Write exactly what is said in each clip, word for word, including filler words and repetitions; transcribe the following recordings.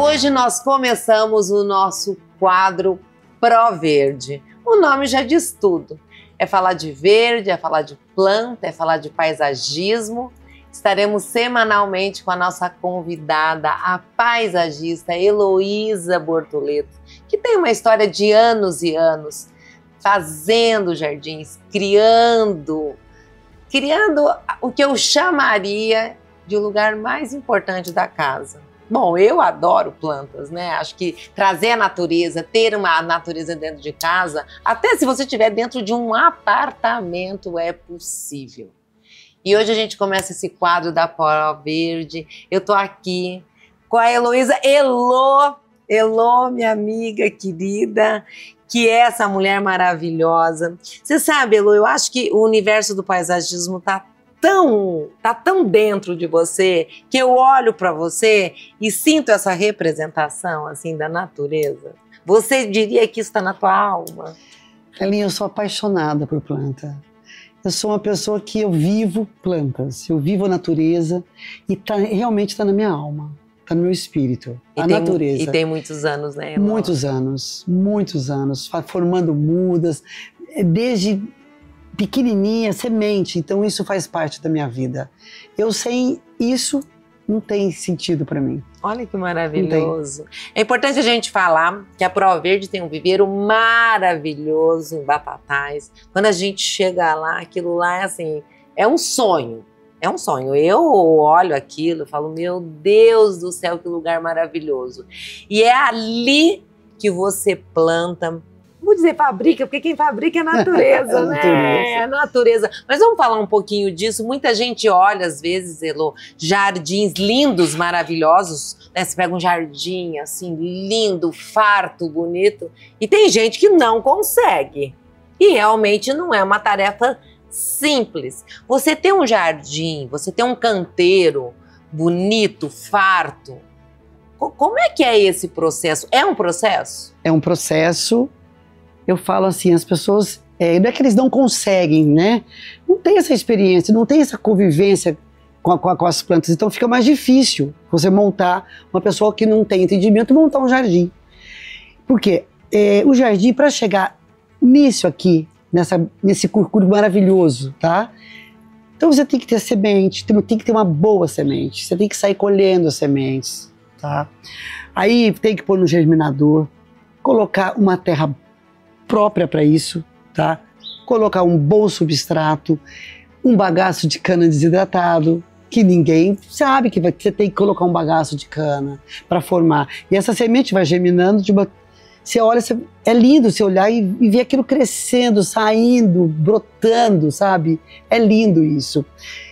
hoje nós começamos o nosso quadro Pro Verde. O nome já diz tudo. É falar de verde, é falar de planta, é falar de paisagismo. Estaremos semanalmente com a nossa convidada, a paisagista Heloísa Bortoleto, que tem uma história de anos e anos fazendo jardins, criando, criando o que eu chamaria de o lugar mais importante da casa. Bom, eu adoro plantas, né? Acho que trazer a natureza, ter uma natureza dentro de casa, até se você estiver dentro de um apartamento, é possível. E hoje a gente começa esse quadro da Pro Verde. Eu tô aqui com a Heloísa. Elô, Elô, minha amiga querida, que é essa mulher maravilhosa. Você sabe, Elô, eu acho que o universo do paisagismo tá tão, tá tão dentro de você, que eu olho para você e sinto essa representação assim da natureza. Você diria que isso está na tua alma? Elinha, eu sou apaixonada por planta. Eu sou uma pessoa que eu vivo plantas, eu vivo a natureza e tá, realmente está na minha alma, está no meu espírito, e a tem, natureza. E tem muitos anos, né, Elô? Muitos anos, muitos anos, formando mudas, desde pequenininha, semente, então isso faz parte da minha vida. Eu sem isso não tem sentido para mim. Olha que maravilhoso. É importante a gente falar que a Pro Verde tem um viveiro maravilhoso em Batatais. Quando a gente chega lá, aquilo lá é assim, é um sonho. É um sonho. Eu olho aquilo e falo, meu Deus do céu, que lugar maravilhoso. E é ali que você planta. Vou dizer fabrica, porque quem fabrica é a natureza, é né? natureza. É a natureza. Mas vamos falar um pouquinho disso. Muita gente olha, às vezes, Elô, jardins lindos, maravilhosos, né? Você pega um jardim, assim, lindo, farto, bonito, e tem gente que não consegue. E realmente não é uma tarefa simples. Você ter um jardim, você ter um canteiro bonito, farto, como é que é esse processo? É um processo? É um processo. Eu falo assim, as pessoas, é, não é que eles não conseguem, né? Não tem essa experiência, não tem essa convivência com, a, com, a, com as plantas, então fica mais difícil você montar, uma pessoa que não tem entendimento, montar um jardim. Por quê? É, o jardim, para chegar nisso aqui, nessa, nesse curcúrio maravilhoso, tá? Então você tem que ter semente, tem, tem que ter uma boa semente, você tem que sair colhendo as sementes, tá? Aí tem que pôr no germinador, colocar uma terra própria para isso, tá? Colocar um bom substrato, um bagaço de cana desidratado, que ninguém sabe que vai, você tem que colocar um bagaço de cana para formar. E essa semente vai germinando de uma... Você olha, você, é lindo você olhar e, e ver aquilo crescendo, saindo, brotando, sabe? É lindo isso.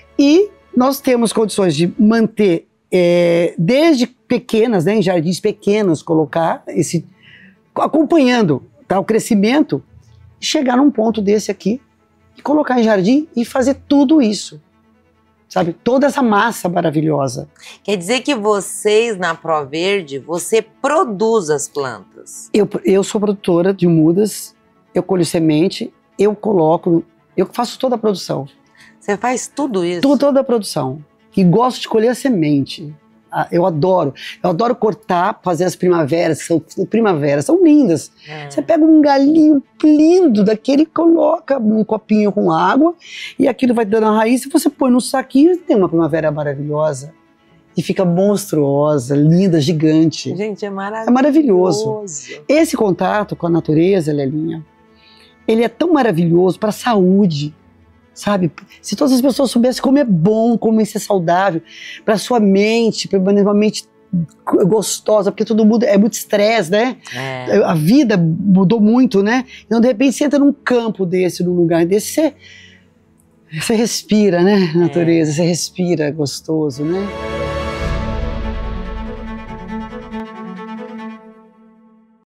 E nós temos condições de manter, é, desde pequenas, né, em jardins pequenos, colocar esse... acompanhando o crescimento, chegar num ponto desse aqui, e colocar em jardim e fazer tudo isso, sabe? Toda essa massa maravilhosa. Quer dizer que vocês na Pro Verde, você produz as plantas? Eu, eu sou produtora de mudas, eu colho semente, eu coloco, eu faço toda a produção. Você faz tudo isso? Tudo, toda a produção. E gosto de colher a semente. Eu adoro, eu adoro cortar, fazer as primaveras, são primaveras, são lindas. É. Você pega um galinho lindo daquele, coloca um copinho com água e aquilo vai dando a raiz, e você põe num saquinho e tem uma primavera maravilhosa. E fica monstruosa, linda, gigante. Gente, é maravilhoso. É maravilhoso. Esse contato com a natureza, Lelinha, ele é tão maravilhoso para a saúde. Sabe, se todas as pessoas soubessem como é bom, como isso é saudável, para sua mente, para uma mente gostosa, porque todo mundo é muito estresse, né? É. A vida mudou muito, né? Então, de repente, você entra num campo desse, num lugar desse, você, você respira, né? A natureza, é. Você respira gostoso, né?